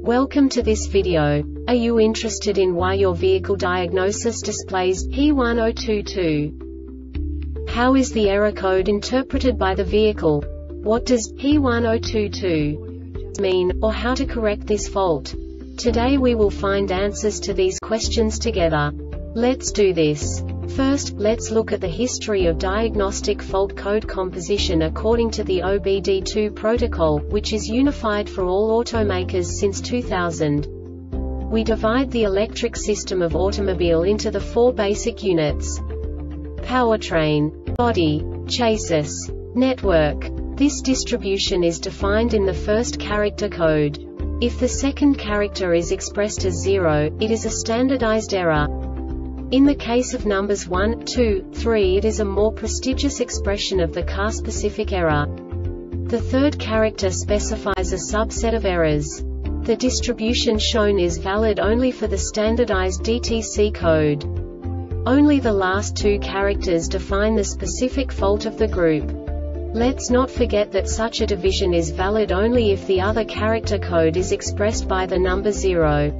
Welcome to this video. Are you interested in why your vehicle diagnosis displays P1022? How is the error code interpreted by the vehicle? What does P1022 mean, or how to correct this fault? Today we will find answers to these questions together. Let's do this. First, let's look at the history of diagnostic fault code composition according to the OBD2 protocol, which is unified for all automakers since 2000. We divide the electric system of automobile into the four basic units: powertrain, body, chassis, network. This distribution is defined in the first character code. If the second character is expressed as 0, it is a standardized error. In the case of numbers 1, 2, 3, it is a more prestigious expression of the car-specific error. The third character specifies a subset of errors. The distribution shown is valid only for the standardized DTC code. Only the last two characters define the specific fault of the group. Let's not forget that such a division is valid only if the other character code is expressed by the number 0.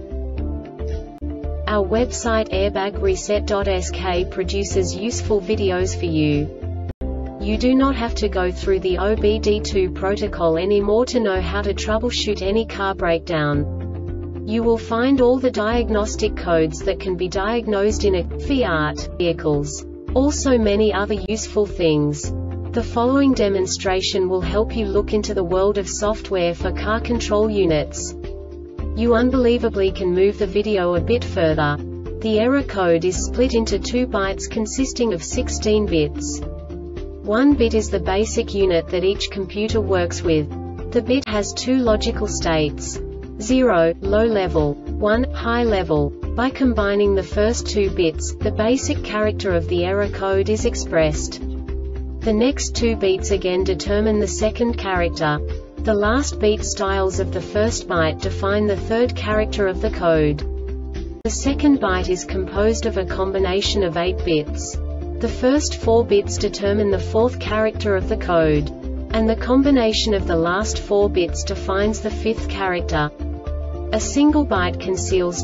Our website airbagreset.sk produces useful videos for you. You do not have to go through the OBD2 protocol anymore to know how to troubleshoot any car breakdown. You will find all the diagnostic codes that can be diagnosed in a Fiat vehicles. Also many other useful things. The following demonstration will help you look into the world of software for car control units. You unbelievably can move the video a bit further. The error code is split into 2 bytes consisting of 16 bits. 1 bit is the basic unit that each computer works with. The bit has 2 logical states: 0, low level, 1, high level. By combining the first 2 bits, the basic character of the error code is expressed. The next 2 beats again determine the second character. The last beat styles of the first byte define the third character of the code. The second byte is composed of a combination of 8 bits. The first 4 bits determine the fourth character of the code. And the combination of the last 4 bits defines the fifth character. A single byte conceals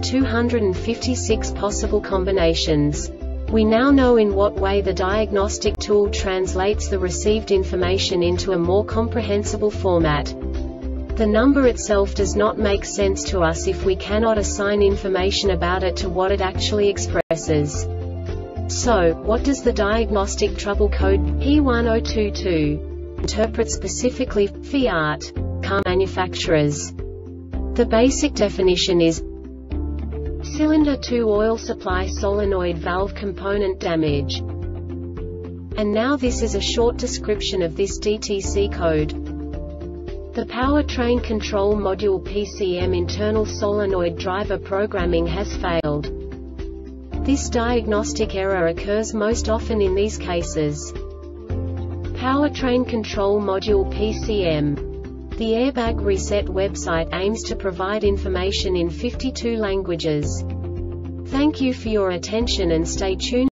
256 possible combinations. We now know in what way the diagnostic tool translates the received information into a more comprehensible format. The number itself does not make sense to us if we cannot assign information about it to what it actually expresses. So, what does the diagnostic trouble code P1022 interpret specifically for Fiat car manufacturers? The basic definition is cylinder 2 oil supply solenoid valve component damage. And now this is a short description of this DTC code. The powertrain control module PCM internal solenoid driver programming has failed. This diagnostic error occurs most often in these cases: powertrain control module PCM. The Airbag Reset website aims to provide information in 52 languages. Thank you for your attention and stay tuned.